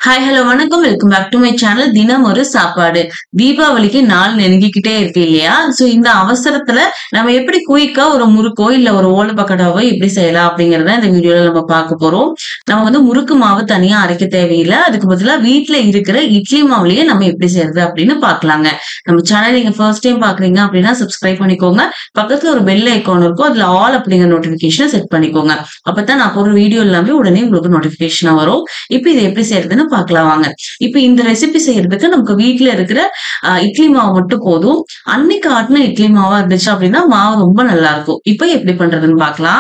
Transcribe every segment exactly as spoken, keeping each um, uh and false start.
Hi, hello, வணக்கம். Welcome back to my channel. தினம் ஒரு சாப்பாடு. தீபாவளிக்கு நாள் நெருங்கிக்கிட்டே இருக்கு இல்லையா? சோ இந்த அவசரத்துல நம்ம எப்படி குயிக்கா ஒரு முறுக்கோ இல்ல ஒரு ஓலை பக்கோடாவோ எப்படி செய்யலாம் அப்படிங்கறத இந்த வீடியோல நம்ம பார்க்க போறோம். நம்ம வந்து முறுக்கு மாவு தனியா அரைக்க தேவையில்லை. அதுக்கு பதிலா வீட்ல இருக்கிற இட்லி மாவுலயே நம்ம எப்படி செய்யறது அப்படின்னு பார்க்கலாங்க. நம்ம சேனல் நீங்க ஃபர்ஸ்ட் டைம் பாக்குறீங்க அப்படின்னா சப்ஸ்கிரைப் பண்ணிக்கோங்க. பக்கத்துல ஒரு பெல் ஐகான் இருக்கும். அதுல ஆல் அப்படிங்கிற நோட்டிபிகேஷனை செட் பண்ணிக்கோங்க. அப்பதான் நான் போற வீடியோ எல்லாமே உடனே உங்களுக்கு நோட்டிபிகேஷனா வரும். இப்போ இது எப்படி செய்யறதுன்னு பார்க்கலாம் வாங்க. இப்போ இந்த ரெசிபி செய்யறதுக்கு நமக்கு வீட்ல இருக்கிற இட்லி மாவு மட்டும் போதும். அன்னைக்கு ஆட்டின இட்லி மாவா இருந்துச்சு அப்படின்னா மாவு ரொம்ப நல்லா இருக்கும். இப்போ எப்படி பண்றதுன்னு பார்க்கலாம்.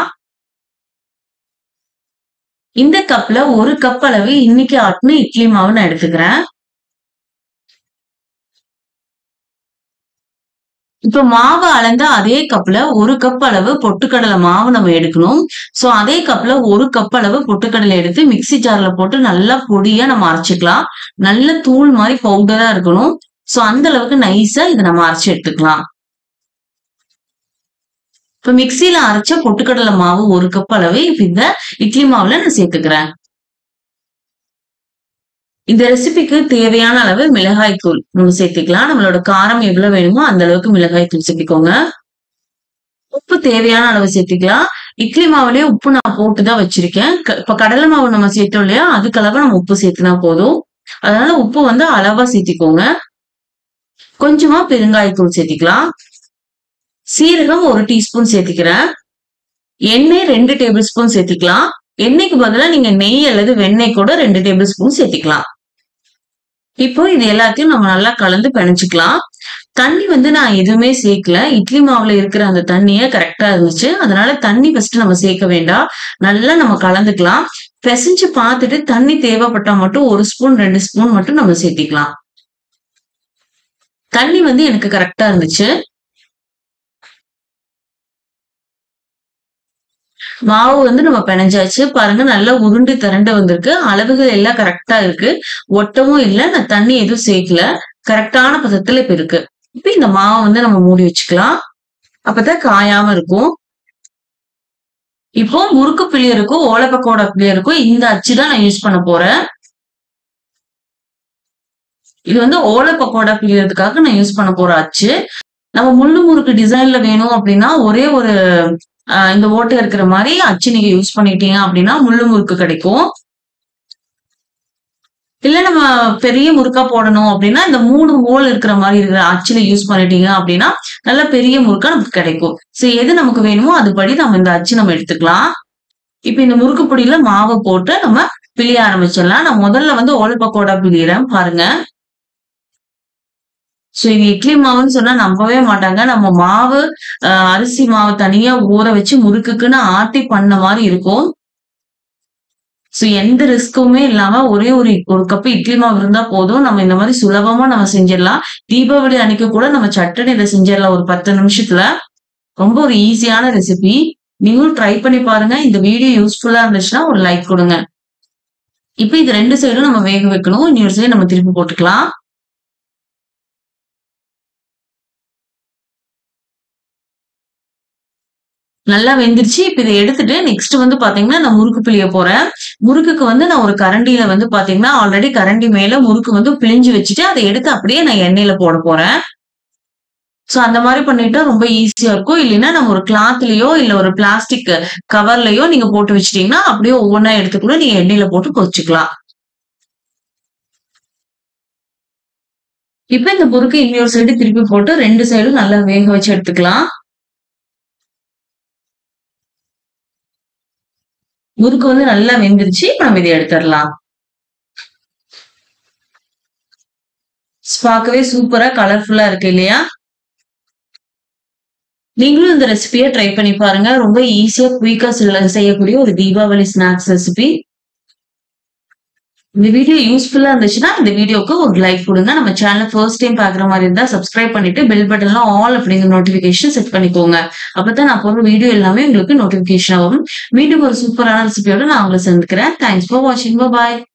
இந்த கப்ல ஒரு கப் அளவு இன்னைக்கு ஆட்டின இட்லி மாவு நான் எடுத்துக்கிறேன். இப்ப மாவு அளந்த அதே கப்ல ஒரு கப் அளவு பொட்டுக்கடலை மாவு நம்ம எடுக்கணும். சோ அதே கப்ல ஒரு கப் அளவு பொட்டுக்கடலை எடுத்து மிக்சி ஜார்ல போட்டு நல்லா பொடியா நம்ம அரைச்சுக்கலாம். நல்ல தூள் மாதிரி பவுடரா இருக்கணும். சோ அந்த அளவுக்கு நைஸா இதை நம்ம அரைச்சு எடுத்துக்கலாம். இப்ப மிக்சியில அரைச்ச பொட்டுக்கடலை மாவு ஒரு கப் அளவு இப்ப இந்த இட்லி மாவுல நான் சேர்த்துக்கிறேன். இந்த ரெசிபிக்கு தேவையான அளவு மிளகாய் தூள் நம்ம சேர்த்துக்கலாம். நம்மளோட காரம் எவ்வளவு வேணுமோ அந்த அளவுக்கு மிளகாய் தூள் சேர்த்துக்கோங்க. உப்பு தேவையான அளவு சேர்த்துக்கலாம். இட்லி மாவுலயே உப்பு நான் போட்டுதான் வச்சிருக்கேன். இப்ப கடலை மாவு நம்ம சேர்த்தோம் இல்லையா, அதுக்கு அளவு நம்ம உப்பு சேர்த்துனா போதும். அதனால உப்பு வந்து அளவா சேர்த்திக்கோங்க. கொஞ்சமா பெருங்காயத்தூள் சேர்த்திக்கலாம். சீரகம் ஒரு டீஸ்பூன் சேர்த்திக்கிறேன். எண்ணெய் ரெண்டு டேபிள் ஸ்பூன் சேர்த்திக்கலாம். எண்ணெய்க்கு பதிலா நீங்க நெய் அல்லது வெண்ணெய் கூட ரெண்டு டேபிள் ஸ்பூன் சேர்த்திக்கலாம். இப்போ இது எல்லாத்தையும் நம்ம நல்லா கலந்து பிணைச்சுக்கலாம். தண்ணி வந்து நான் எதுவுமே சேர்க்கல. இட்லி மாவுல இருக்கிற அந்த தண்ணியே கரெக்டா இருந்துச்சு. அதனால தண்ணி ஃபர்ஸ்ட் நம்ம சேர்க்க வேண்டாம். நல்லா நம்ம கலந்துக்கலாம். பிசைஞ்சு பார்த்துட்டு தண்ணி தேவைப்பட்டா மட்டும் ஒரு ஸ்பூன் ரெண்டு ஸ்பூன் மட்டும் நம்ம சேர்த்திக்கலாம். தண்ணி வந்து எனக்கு கரெக்டா இருந்துச்சு. மாவு வந்து நம்ம பிணைஞ்சாச்சு. பாருங்க நல்லா உருண்டு திரண்டு வந்திருக்கு. அளவுகள் எல்லாம் கரெக்டா இருக்கு. ஒட்டமும் இல்ல. நான் தண்ணி எதுவும் சேர்க்கல. கரெக்டான பதத்துல இப்ப இருக்கு. இப்ப இந்த மாவை வந்து நம்ம மூடி வச்சுக்கலாம். அப்பதான் காயாம இருக்கும். இப்போ முறுக்கு பிழியருக்கும் ஓலை பக்கோடா பிழியருக்கும் இந்த அச்சு தான் நான் யூஸ் பண்ண போறேன். இது வந்து ஓலை பக்கோடா பிழியறதுக்காக நான் யூஸ் பண்ண போற அச்சு. நம்ம முள்ளு முறுக்கு டிசைன்ல வேணும் அப்படின்னா ஒரே ஒரு ஆஹ் இந்த ஓட்டை இருக்கிற மாதிரி அச்சு நீங்க யூஸ் பண்ணிட்டீங்க அப்படின்னா முள்ளு முறுக்கு கிடைக்கும். இல்ல நம்ம பெரிய முறுக்கா போடணும் அப்படின்னா இந்த மூணு ஹோல் இருக்கிற மாதிரி இருக்கிற அச்சுல யூஸ் பண்ணிட்டீங்க அப்படின்னா நல்ல பெரிய முறுக்கா நமக்கு கிடைக்கும். சோ எது நமக்கு வேணுமோ அதுபடி நம்ம இந்த அச்சு நம்ம எடுத்துக்கலாம். இப்ப இந்த முறுக்கு பொடியில மாவை போட்டு நம்ம பிழிய ஆரம்பிச்சிடலாம். நான் முதல்ல வந்து ஓலை பக்கோடா பிழியறேன் பாருங்க. சோ இது இட்லி மாவுன்னு சொன்னா நம்பவே மாட்டாங்க. நம்ம மாவு அஹ் அரிசி மாவு தனியா ஊற வச்சு முறுக்குக்குன்னு ஆட்டி பண்ண மாதிரி இருக்கும். சோ எந்த ரிஸ்க்குமே இல்லாம ஒரே ஒரு ஒரு கப் இட்லி மாவு இருந்தா போதும். நம்ம இந்த மாதிரி சுலபமா நம்ம செஞ்சிடலாம். தீபாவளி அன்னைக்கு கூட நம்ம சட்டுன்னு இதை செஞ்சிடலாம் ஒரு பத்து நிமிஷத்துல. ரொம்ப ஒரு ஈஸியான ரெசிபி. நீங்களும் ட்ரை பண்ணி பாருங்க. இந்த வீடியோ யூஸ்ஃபுல்லா இருந்துச்சுன்னா ஒரு லைக் கொடுங்க. இப்ப இது ரெண்டு சைடும் நம்ம வேக வைக்கணும். இன்னொரு சைடு நம்ம திருப்பி போட்டுக்கலாம். நல்லா வெந்துருச்சு. இப்ப இதை எடுத்துட்டு நெக்ஸ்ட் வந்து பாத்தீங்கன்னா நான் முறுக்கு பிழிய போறேன். முறுக்குக்கு வந்து நான் ஒரு கரண்டியில வந்து பாத்தீங்கன்னா ஆல்ரெடி கரண்டி மேல முறுக்கு வந்து பிழிஞ்சு வச்சுட்டு அதை எடுத்து அப்படியே நான் எண்ணெயில போட போறேன். சோ அந்த மாதிரி பண்ணிட்டா ரொம்ப ஈஸியா இருக்கும். இல்லைன்னா நம்ம ஒரு கிளாத்லயோ இல்ல ஒரு பிளாஸ்டிக் கவர்லயோ நீங்க போட்டு வச்சிட்டீங்கன்னா அப்படியே ஒவ்வொன்றா எடுத்து கூட நீங்க எண்ணெயில போட்டு பொரிச்சுக்கலாம். இப்ப இந்த முறுக்கு இன்னொரு சைடு திருப்பி போட்டு ரெண்டு சைடும் நல்லா வேக வச்சு எடுத்துக்கலாம். முறுக்கு வந்து நல்லா வெந்துருச்சு. இப்ப நம்ம இதை எடுத்துடலாம். பார்க்கவே சூப்பரா கலர்ஃபுல்லா இருக்கு இல்லையா? நீங்களும் இந்த ரெசிபியை ட்ரை பண்ணி பாருங்க. ரொம்ப ஈஸியா குயிக்கா செய்யக்கூடிய ஒரு தீபாவளி ஸ்நாக்ஸ் ரெசிபி. இந்த வீடியோ யூஸ்ஃபுல்லா இருந்துச்சுன்னா இந்த வீடியோக்கு ஒரு லைக் கொடுங்க. நம்ம சேனல் ஃபர்ஸ்ட் டைம் பாக்குற மாதிரி இருந்தா சப்ஸ்கிரைப் பண்ணிட்டு பெல் பட்டன்ல ஆல் அப்படிங்கிற நோட்டிபிகேஷன் செட் பண்ணிக்கோங்க. அப்பதான் நான் போடுற வீடியோ எல்லாமே உங்களுக்கு நோட்டிபிகேஷன் வரும். மீண்டும் ஒரு சூப்பரான ரெசிபியோட நான் உங்களை சந்திக்கிறேன். தேங்க்ஸ் ஃபார் வாட்சிங். பாய்.